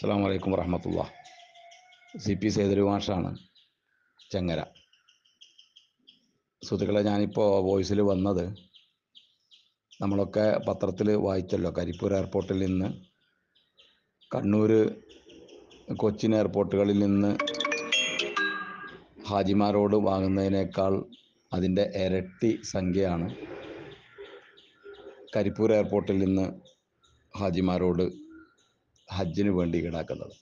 അസ്സലാമു അലൈക്കും വറഹ്മത്തുള്ളാഹി. CP സൈദലവി മാഷാണ്, ചെങ്ങര. സുഹൃത്തുക്കളെ, ഞാനിപ്പോൾ വോയിസിൽ വന്നത്, നമ്മളൊക്കെ പത്രത്തിൽ വായിച്ചല്ലോ, കരിപ്പൂർ എയർപോർട്ടിൽ നിന്ന് കണ്ണൂർ, കൊച്ചിൻ എയർപോർട്ടുകളിൽ നിന്ന് ഹാജിമാരോട് വാങ്ങുന്നതിനേക്കാൾ അതിൻ്റെ ഇരട്ടി സംഖ്യയാണ് കരിപ്പൂർ എയർപോർട്ടിൽ നിന്ന് ഹാജിമാരോട് ഹജ്ജിന് വേണ്ടി ഈടാക്കുന്നത്.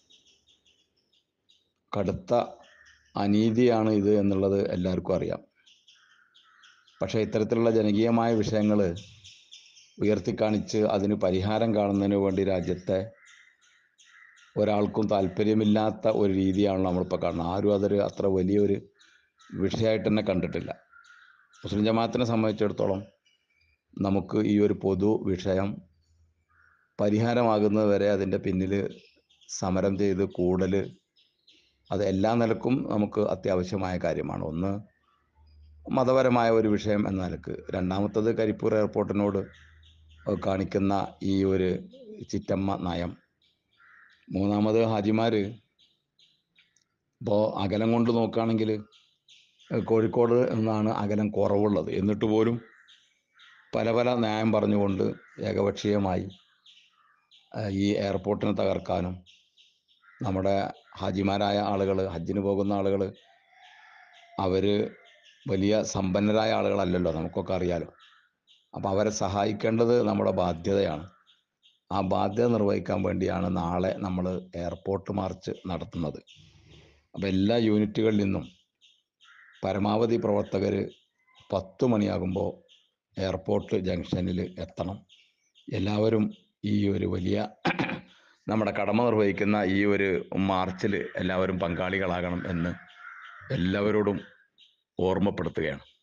കടുത്ത അനീതിയാണ് ഇത് എന്നുള്ളത് എല്ലാവർക്കും അറിയാം. പക്ഷേ ഇത്തരത്തിലുള്ള ജനകീയമായ വിഷയങ്ങൾ ഉയർത്തിക്കാണിച്ച് അതിന് പരിഹാരം കാണുന്നതിന് വേണ്ടി രാജ്യത്തെ ഒരാൾക്കും താല്പര്യമില്ലാത്ത ഒരു രീതിയാണ് നമ്മളിപ്പോൾ കാണുന്നത്. ആരും അതൊരു അത്ര വലിയൊരു വിഷയമായിട്ട് തന്നെ കണ്ടിട്ടില്ല. മുസ്ലിം ജമാഅത്തിനെ സംബന്ധിച്ചിടത്തോളം നമുക്ക് ഈ ഒരു പൊതു വിഷയം പരിഹാരമാകുന്നത് വരെ അതിൻ്റെ പിന്നിൽ സമരം ചെയ്ത് കൂടൽ, അത് എല്ലാ നിലക്കും നമുക്ക് അത്യാവശ്യമായ കാര്യമാണ്. ഒന്ന്, മതപരമായ ഒരു വിഷയം എന്ന നിലക്ക്. രണ്ടാമത്തത്, കരിപ്പൂർ എയർപോർട്ടിനോട് കാണിക്കുന്ന ഈ ഒരു ചിറ്റമ്മ നയം. മൂന്നാമത്, ഹാജിമാർ ഇപ്പോൾ അകലം കൊണ്ട് നോക്കുകയാണെങ്കിൽ കോഴിക്കോട് നിന്നാണ് അകലം കുറവുള്ളത്. എന്നിട്ട് പോലും പല പല ന്യായം പറഞ്ഞുകൊണ്ട് ഏകപക്ഷീയമായി ഈ എയർപോർട്ടിനെ തകർക്കാനും, നമ്മുടെ ഹാജിമാരായ ആളുകൾ, ഹജ്ജിന് പോകുന്ന ആളുകൾ, അവർ വലിയ സമ്പന്നരായ ആളുകളല്ലല്ലോ, നമുക്കൊക്കെ അറിയാലോ. അപ്പോൾ അവരെ സഹായിക്കേണ്ടത് നമ്മുടെ ബാധ്യതയാണ്. ആ ബാധ്യത നിർവഹിക്കാൻ വേണ്ടിയാണ് നാളെ നമ്മൾ എയർപോർട്ട് മാർച്ച് നടത്തുന്നത്. അപ്പോൾ എല്ലാ യൂണിറ്റുകളിൽ നിന്നും പരമാവധി പ്രവർത്തകർ 10 മണിയാകുമ്പോൾ എയർപോർട്ട് ജംഗ്ഷനിൽ എത്തണം. എല്ലാവരും ഈ ഒരു വലിയ നമ്മുടെ കടമ നിർവഹിക്കുന്ന ഈ ഒരു മാർച്ചിൽ എല്ലാവരും പങ്കാളികളാകണം എന്ന് എല്ലാവരോടും ഓർമ്മപ്പെടുത്തുകയാണ്.